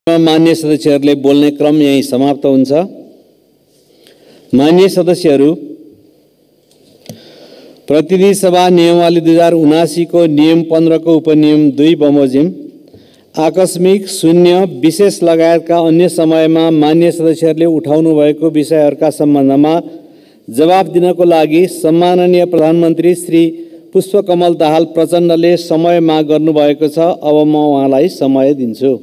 मान्य सदस्यहरूले बोल्ने क्रम यही समाप्त हुन्छ। मान्य सदस्यहरू, प्रतिनिधि सभा नियमावली 2079 को नियम 15 को उपनियम 2 बमोजिम आकस्मिक, शून्य, विशेष लगायतका अन्य समयमा मान्य सदस्यहरूले उठाउनु भएको विषयहरूका सम्बन्धमा जवाफ दिनको लागि सम्माननीय प्रधानमन्त्री श्री पुष्पकमल दाहाल प्रचण्डले समय माग गर्नुभएको छ। अब म उहाँलाई समय दिन्छु।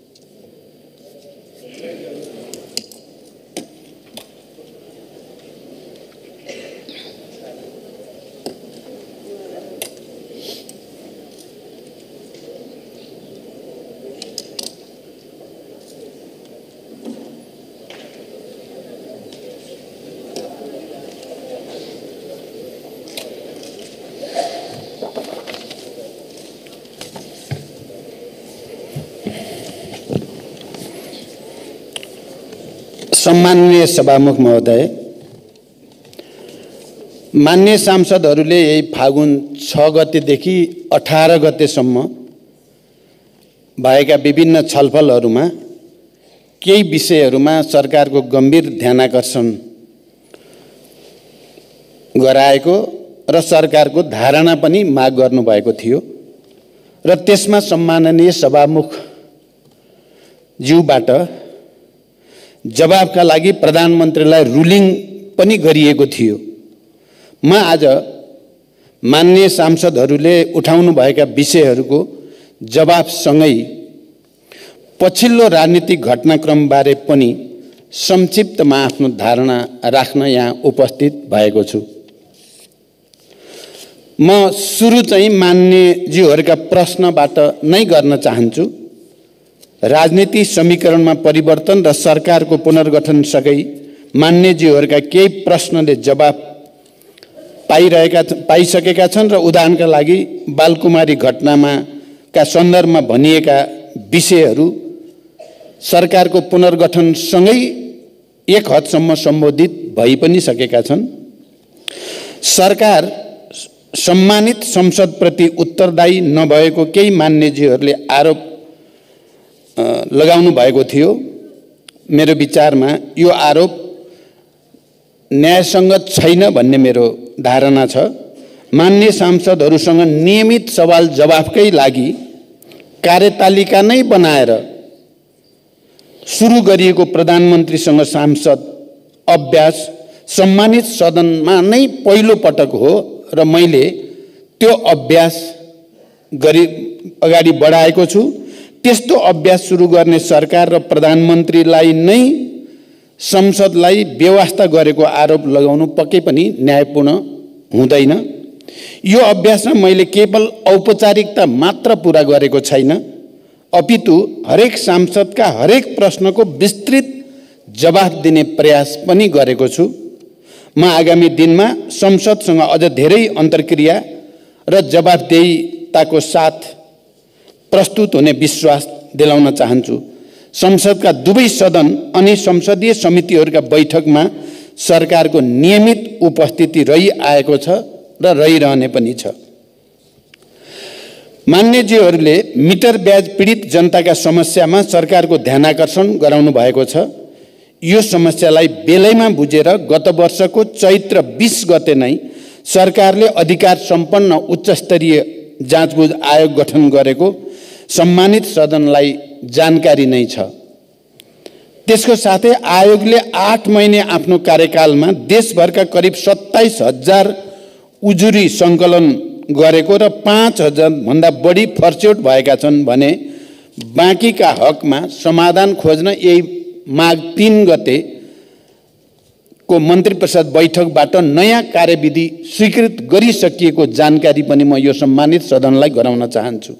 सम्माननीय सभामुख महोदय, मान्य सांसदहरूले यही फागुन 6 गतेदेखि 18 गतेसम्म भएका विभिन्न छलफलहरूमा केही विषयहरूमा सरकारको गम्भीर ध्यानाकर्षण गराएको र सरकारको धारणा पनि माग गर्नुभएको थियो र त्यसमा सम्माननीय सभामुख ज्यूबाट जवाफका लागि प्रधानमन्त्रीलाई रुलिङ पनि गरिएको थियो। म आज मान्य सांसदहरूले उठाउनु भएका विषयहरूको जवाफसँगै पछिल्लो राजनीतिक घटनाक्रमबारे पनि संक्षिप्तमा आफ्नो धारणा राख्न यहाँ उपस्थित भएको छु। म सुरु चाहिँ मान्यज्यूहरूका प्रश्नबाट नै गर्न चाहन्छु। राजनीति समीकरणमा परिवर्तन र सरकारको पुनर्गठन सँगै मान्यज्यूहरूका केही प्रश्नले जवाफ पाइसकेका छन् र उदाहरणका लागि बालकुमारी घटनामा का सन्दर्भमा भनिएका विषयहरू सरकारको पुनर्गठनसँगै एक हदसम्म सम्बोधित भइ पनि सकेका छन्। सरकार सम्मानित संसदप्रति उत्तरदायी नभएको केही मान्यज्यूहरूले आरोप लगाउनु भएको थियो। मेरो विचारमा यो आरोप न्यायसङ्गत छैन भन्ने मेरो धारणा छ। मान्य सांसदहरूसँग नियमित सवाल जवाफकै लागि कार्यतालिका नै बनाएर सुरु गरिएको प्रधानमन्त्रीसँग सांसद अभ्यास सम्मानित सदनमा नै पहिलो पटक हो र मैले त्यो अभ्यास अगाडि बढाएको छु। त्यस्तो अभ्यास सुरु गर्ने सरकार र प्रधानमन्त्रीलाई नै संसदलाई बेवास्ता गरेको आरोप लगाउनु पक्कै पनि न्यायपूर्ण हुँदैन। यो अभ्यासमा मैले केवल औपचारिकता मात्र पूरा गरेको छैन, अपितु हरेक सांसदका हरेक प्रश्नको विस्तृत जवाफ दिने प्रयास पनि गरेको छु। म आगामी दिनमा संसदसँग अझ धेरै अन्तर्क्रिया र जवाफदेहिताको साथ प्रस्तुत हुने विश्वास दिलाउन चाहन्छु। संसदका दुवै सदन अनि संसदीय समितिहरूका बैठकमा सरकारको नियमित उपस्थिति रहिआएको छ र रहिरहने पनि छ। मान्यज्यूहरूले मिटर ब्याज पीडित जनताका समस्यामा सरकारको ध्यानाकर्षण गराउनु भएको छ। यो समस्यालाई बेलैमा बुझेर गत वर्षको चैत्र 20 गते नै सरकारले अधिकार सम्पन्न उच्चस्तरीय जाँचबुझ आयोग गठन गरेको सम्मानित सदनलाई जानकारी नै छ। त्यसको साथै आयोगले 8 महिने आफ्नो कार्यकालमा देशभरका करिब 27,000 उजुरी सङ्कलन गरेको र 5,000 भन्दा बढी फर्स्यौट भएका छन् भने बाँकीका हकमा समाधान खोज्न यही माघ 3 गते को मन्त्री परिषद बैठकबाट नयाँ कार्यविधि स्वीकृत गरिसकिएको जानकारी पनि म यो सम्मानित सदनलाई गराउन चाहन्छु।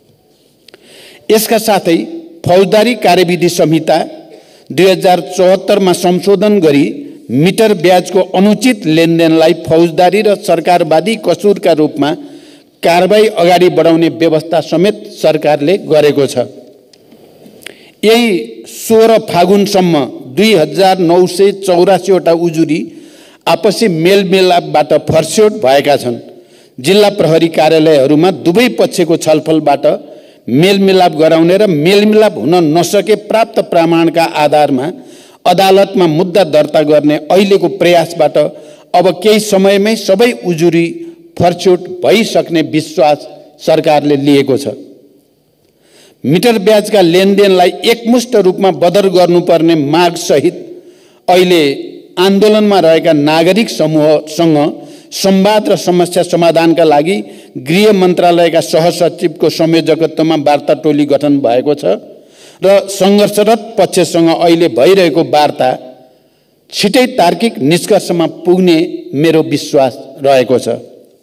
यसका साथै फौजदारी कार्यविधि संहिता 2074 मा संशोधन गरी मिटर ब्याजको अनुचित लेनदेनलाई फौजदारी र सरकारवादी कसुरका रूपमा कारबाही अगाडि बढाउने व्यवस्था समेत सरकारले गरेको छ। यही 16 फागुनसम्म 2984 वटा उजुरी आपसी मेलमिलापबाट फर्स्यौट भएका छन्। जिल्ला प्रहरी कार्यालयहरूमा दुवै पक्षको छलफलबाट मेलमिलाप गराउने र मेलमिलाप हुन नसके प्राप्त प्रमाणका आधारमा अदालतमा मुद्दा दर्ता गर्ने अहिलेको प्रयासबाट अब केही समयमै सबै उजुरी फर्चुट भइसक्ने विश्वास सरकारले लिएको छ। मिटर ब्याजका लेनदेनलाई एकमुष्ट रूपमा बदर गर्नुपर्ने मागसहित अहिले आन्दोलनमा रहेका नागरिक समूहसँग संवाद र समस्या समाधानका लागि गृह मन्त्रालयका सहसचिवको संयोजकत्वमा वार्ता टोली गठन भएको छ र सङ्घर्षरत पक्षसँग अहिले भइरहेको वार्ता छिटै तार्किक निष्कर्षमा पुग्ने मेरो विश्वास रहेको छ।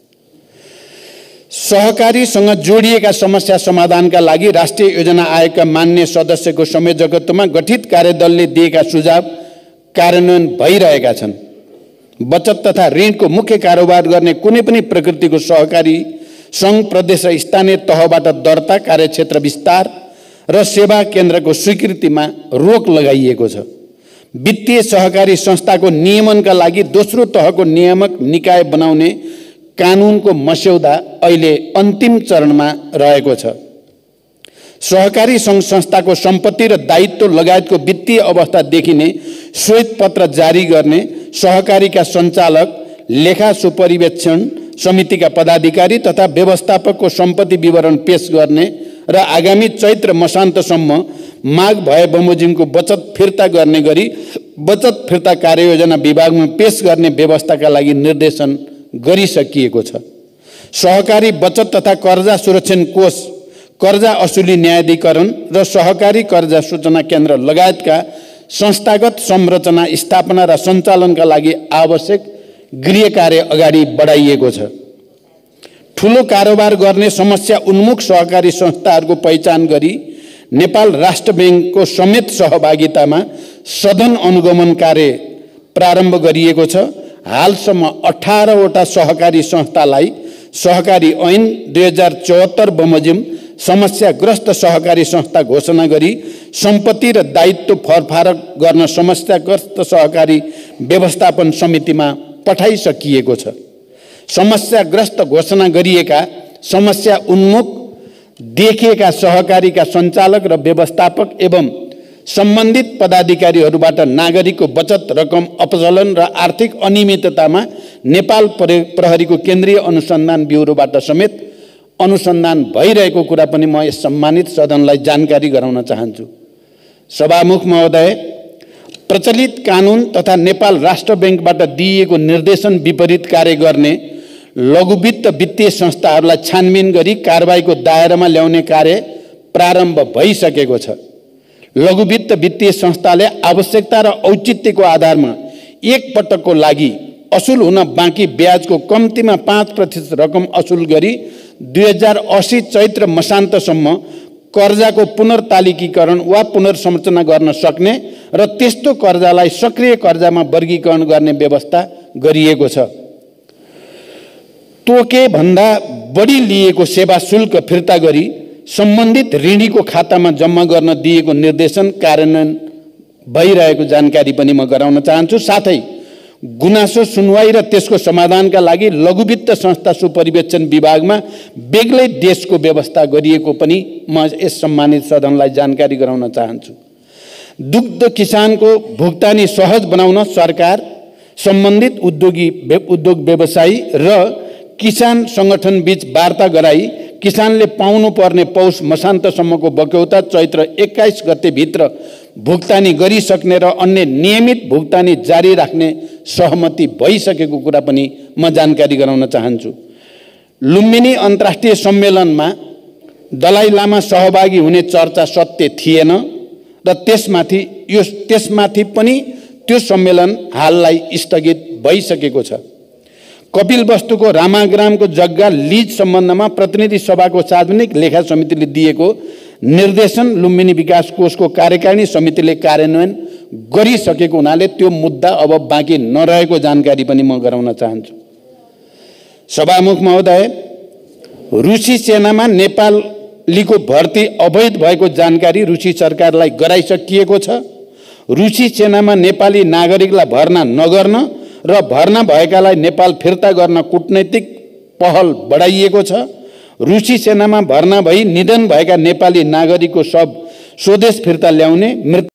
सहकारीसँग जोडिएका समस्या समाधानका लागि राष्ट्रिय योजना आयोगका मान्य सदस्यको संयोजकत्वमा गठित कार्यदलले दिएका सुझाव कार्यान्वयन भइरहेका छन्। बचत तथा ऋणको मुख्य कारोबार गर्ने कुनै पनि प्रकृतिको सहकारी सङ्घ प्रदेश र स्थानीय तहबाट दर्ता, कार्यक्षेत्र विस्तार र सेवा केन्द्रको स्वीकृतिमा रोक लगाइएको छ। वित्तीय सहकारी संस्थाको नियमनका लागि दोस्रो तहको नियामक निकाय बनाउने कानुनको मस्यौदा अहिले अन्तिम चरणमा रहेको छ। सहकारी सङ्घ संस्थाको सम्पत्ति र दायित्व लगायतको वित्तीय अवस्था देखिने श्वेत पत्र जारी गर्ने, सहकारीका सञ्चालक, लेखा सुपरिवेक्षण समितिका पदाधिकारी तथा व्यवस्थापकको सम्पत्ति विवरण पेश गर्ने र आगामी चैत्र मसान्तसम्म माग भए बमोजिमको बचत फिर्ता गर्ने गरी बचत फिर्ता कार्ययोजना विभागमा पेश गर्ने व्यवस्थाका लागि निर्देशन गरिसकिएको छ। सहकारी बचत तथा कर्जा सुरक्षण कोष, कर्जा असुली न्यायाधिकरण र सहकारी कर्जा सूचना केन्द्र लगायतका संस्थागत संरचना स्थापना र सञ्चालनका लागि आवश्यक गृह कार्य अगाडि बढाइएको छ। ठुलो कारोबार गर्ने समस्या उन्मुख सहकारी संस्थाहरूको पहिचान गरी नेपाल राष्ट्र ब्याङ्कको समेत सहभागितामा सदन अनुगमन कार्य प्रारम्भ गरिएको छ। हालसम्म 18 वटा सहकारी संस्थालाई सहकारी ऐन 2074 बमोजिम समस्याग्रस्त सहकारी संस्था घोषणा गरी सम्पत्ति र दायित्व फरफारक गर्न समस्याग्रस्त सहकारी व्यवस्थापन समितिमा पठाइसकिएको छ। समस्याग्रस्त घोषणा गरिएका समस्या उन्मुख देखिएका सहकारीका सञ्चालक र व्यवस्थापक एवं सम्बन्धित पदाधिकारीहरूबाट नागरिकको बचत रकम अपचलन र आर्थिक अनियमिततामा नेपाल प्रहरीको केन्द्रीय अनुसन्धान ब्युरोबाट समेत अनुसन्धान भइरहेको कुरा पनि म यस सम्मानित सदनलाई जानकारी गराउन चाहन्छु। सभामुख महोदय, प्रचलित कानुन तथा नेपाल राष्ट्र ब्याङ्कबाट दिइएको निर्देशन विपरीत कार्य गर्ने लघुवित्त वित्तीय संस्थाहरूलाई छानबिन गरी कारबाहीको दायरामा ल्याउने कार्य प्रारम्भ भइसकेको छ। लघुवित्त वित्तीय संस्थाले आवश्यकता र औचित्यको आधारमा एक पटकको लागि असुल हुन बाँकी ब्याजको कम्तीमा 5% रकम असुल गरी 2080 चैत्र मसान्तसम्म कर्जाको पुनर्तालिकीकरण वा पुनर्संरचना गर्न सक्ने र त्यस्तो कर्जालाई सक्रिय कर्जामा वर्गीकरण गर्ने व्यवस्था गरिएको छ। तोके भन्दा बढी लिएको सेवा शुल्क फिर्ता गरी सम्बन्धित ऋणीको खातामा जम्मा गर्न दिएको निर्देशन कार्यान्वयन भइरहेको जानकारी पनि म गराउन चाहन्छु। साथै गुनासो सुनवाई र त्यसको समाधानका लागि लघुवित्त संस्था सुपरिवेक्षण विभागमा बेग्लै देशको व्यवस्था गरिएको पनि म यस सम्मानित सदनलाई जानकारी गराउन चाहन्छु। दुग्ध किसानको भुक्तानी सहज बनाउन सरकार, सम्बन्धित उद्योग व्यवसायी र किसान संगठन बीच वार्ता गराई किसानले पाउनुपर्ने पौष मसान्तसम्मको बक्यौता चैत्र 21 गते भित्र भुक्तानी गरिसक्ने र अन्य नियमित भुक्तानी जारी राख्ने सहमति भइसकेको कुरा पनि म जानकारी गराउन चाहन्छु। लुम्बिनी अन्तर्राष्ट्रिय सम्मेलनमा दलाई लामा सहभागी हुने चर्चा सत्य थिएन र त्यसमाथि पनि त्यो सम्मेलन हाललाई स्थगित भइसकेको छ। कपिलवस्तुको रामाग्रामको जग्गा लिज सम्बन्धमा प्रतिनिधि सभाको सार्वजनिक लेखा समितिले दिएको निर्देशन लुम्बिनी विकास कोषको कार्यकारिणी समितिले कार्यान्वयन गरिसकेको हुनाले त्यो मुद्दा अब बाँकी नरहेको जानकारी पनि म गराउन चाहन्छु। सभामुख महोदय, रुसी सेनामा नेपालीको भर्ती अवैध भएको जानकारी रुसी सरकारलाई गराइसकिएको छ। रुसी सेनामा नेपाली नागरिकलाई भर्ना नगर्न र भर्ना भएकालाई नेपाल फिर्ता गर्न कूटनैतिक पहल बढाइएको छ। रुसी सेनामा भर्ना भई निधन भएका नेपाली नागरिकको शव स्वदेश फिर्ता ल्याउने, मृत